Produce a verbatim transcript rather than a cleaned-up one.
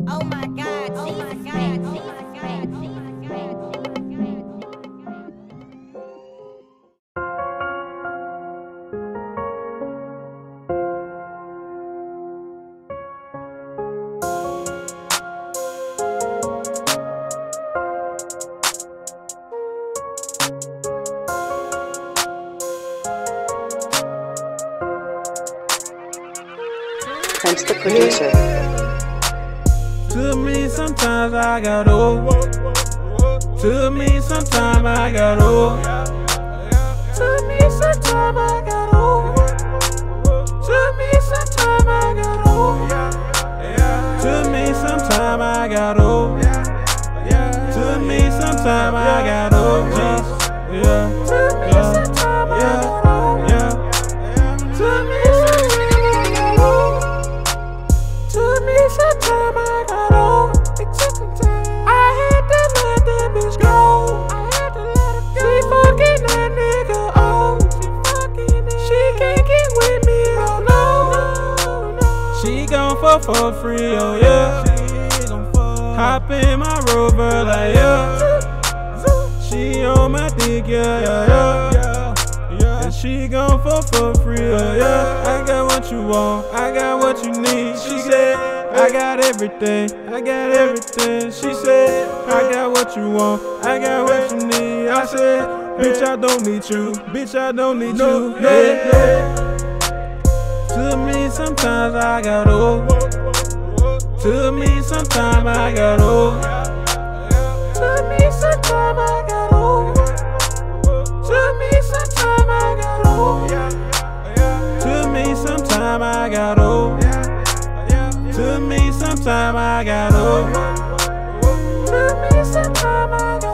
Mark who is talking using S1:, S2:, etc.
S1: Oh my God, oh my God, oh my God, oh my God.
S2: Prince the producer.
S3: To me, sometimes I got old. To me, sometimes I got old. To me, sometimes I got old. To me, sometimes I got old. To me, sometimes I got old. To me, sometimes I got old. Yeah. To me, sometimes I got old. To me, sometimes I got old. To me, sometimes I got old. It took some time. I had to let that bitch go. I had to let her go. She fucking that nigga, oh. She fucking that. She can't get with me, oh no. no, no. She gon' fuck for free, oh yeah. She gon' fuck. Hop in my Rover, like yeah. She on my dick, yeah, yeah, yeah. And she gon' fuck for free, oh yeah. I got what you want, I got what you need. She said, I got everything, I got everything. She said, I got what you want, I got what you need. I said, bitch, I don't need you, bitch, I don't need you, yeah, yeah. To me, sometimes I got old. To me, sometimes I got old. To me, sometimes I got old. To me, sometimes I got old. To me, sometimes I got old. To me, sometimes I got old. To me, sometimes I got old.